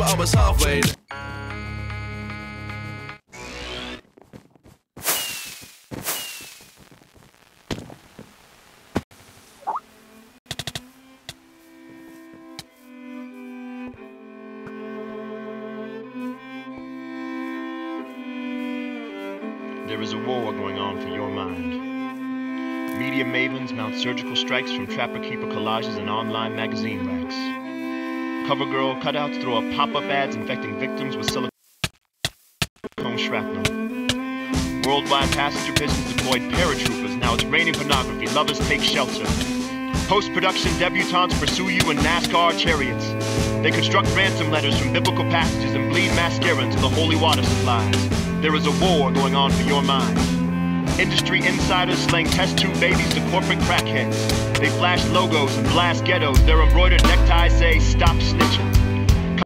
but I was halfway there. There is a war going on for your mind. Media mavens mount surgical strikes from trapper-keeper collages and online magazine racks. CoverGirl cutouts throw up pop-up ads infecting victims with silicone shrapnel. Worldwide passenger pigeons deployed paratroopers. Now it's raining pornography. Lovers take shelter. Post-production debutantes pursue you in NASCAR chariots. They construct ransom letters from biblical passages and bleed mascara into the holy water supplies. There is a war going on for your mind. Industry insiders slang test tube babies to corporate crackheads. They flash logos and blast ghettos. Their embroidered neckties say, "Stop snitching."